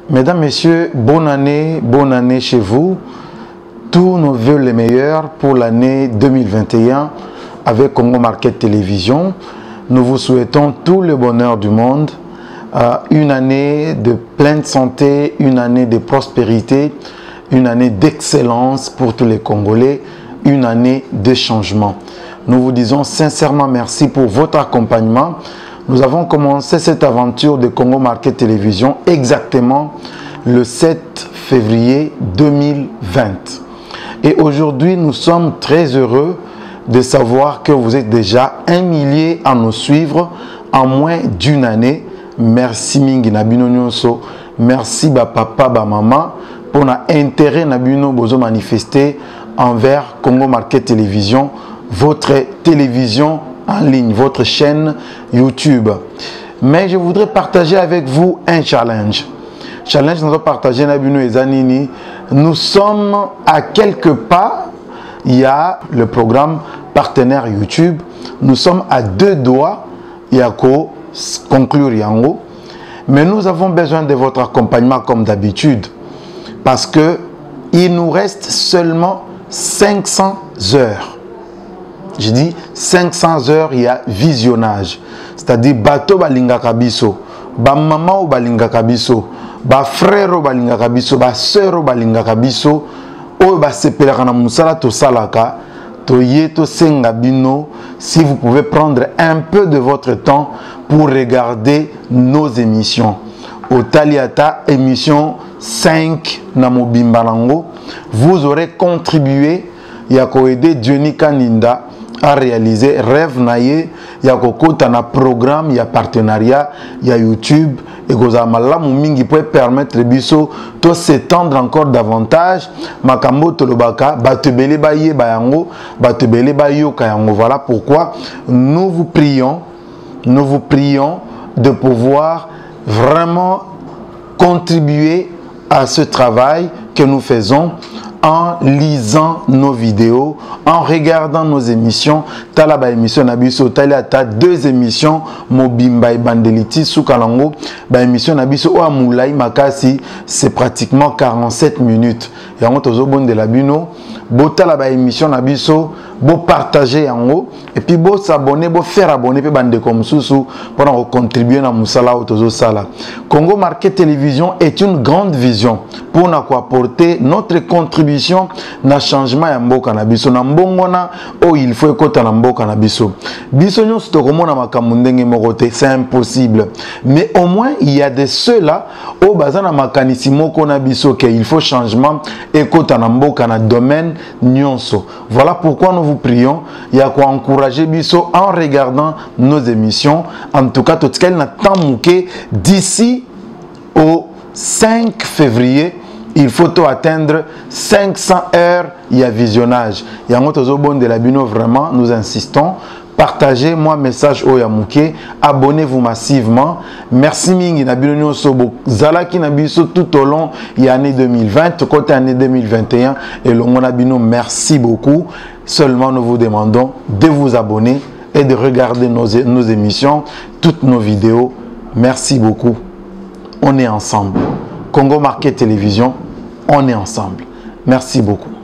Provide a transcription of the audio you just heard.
Mesdames, Messieurs, bonne année chez vous. Tous nos vœux les meilleurs pour l'année 2021 avec Congo Market Télévision. Nous vous souhaitons tout le bonheur du monde. Une année de pleine santé, une année de prospérité, une année d'excellence pour tous les Congolais, une année de changement. Nous vous disons sincèrement merci pour votre accompagnement. Nous avons commencé cette aventure de Congo Market Télévision exactement le 7 février 2020. Et aujourd'hui, nous sommes très heureux de savoir que vous êtes déjà 1 millier à nous suivre en moins d'une année. Merci mingi na bino nyonso. Merci ba papa ba maman pour l'intérêt na bino bozo manifester envers Congo Market Télévision, votre télévision en ligne, votre chaîne YouTube. Mais je voudrais partager avec vous un challenge. Challenge, nous allons partager Nabino et Zanini. Nous sommes à quelques pas. Il y a le programme partenaire YouTube. Nous sommes à 2 doigts. Il y a qu'à conclure Yango. Mais nous avons besoin de votre accompagnement comme d'habitude. Parce que il nous reste seulement 500 heures. Je dis 500 heures, il y a visionnage. C'est-à-dire, bato balingaka biso, ba maman balingaka biso, ba frère balingaka biso, ba sœur balingaka biso, o ba sepelaka na musala to salaka, to yeto senga bino, si vous pouvez prendre un peu de votre temps pour regarder nos émissions. Au Taliata, émission 5 na mobimba nango, vous aurez contribué, yako aider Johnny Kaninda à réaliser rêve naie. Il y a un programme, il y a partenariat, il y a YouTube et Gozamala Mingi peut permettre biso de s'étendre encore davantage. Makambo Tolobaka, Batebele Baye Bayango, Batebele Bayo Kayango. Voilà pourquoi nous vous prions de pouvoir vraiment contribuer à ce travail que nous faisons en lisant nos vidéos, en regardant nos émissions. Talaba émission Nabiso, Taliata 2 émissions, Mobimba et Bandeliti, Soukalango, ba émission Nabiso, Oamoulaï Makasi, c'est pratiquement 47 minutes. Et on a bon de la bino, bo talaba émission Nabiso, bo partager en haut, et puis bo s'abonner, bo faire abonner, puis bande comme sous pour contribuer à Moussala ou Tozo Sala. Congo Market Télévision est une grande vision pour nous apporter notre contribution na changement ya mboka na biso na mbongona o il faut ekota na mboka na biso biso nyonso tokomona makambo ndenge moko te, c'est impossible, mais au moins il y a de ceux-là au bazana makanisi moko na biso que il faut changement ekota na mboka na domaine nyonso. Voilà pourquoi nous vous prions, il y a quoi encourager biso en regardant nos émissions. En tout cas, tout ce qu'elle n'a tant manqué d'ici au 5 février, il faut atteindre 500 heures, il y a visionnage. Il y a un autre bon de la bino, vraiment, nous insistons. Partagez moi message au Yamouké, abonnez-vous massivement. Merci mingi na bino sobo zalaki na biso tout au long de l'année 2020, côté année 2021 et le mon abino, merci beaucoup. Seulement nous vous demandons de vous abonner et de regarder nos émissions, toutes nos vidéos. Merci beaucoup. On est ensemble. Congo Market Télévision, on est ensemble. Merci beaucoup.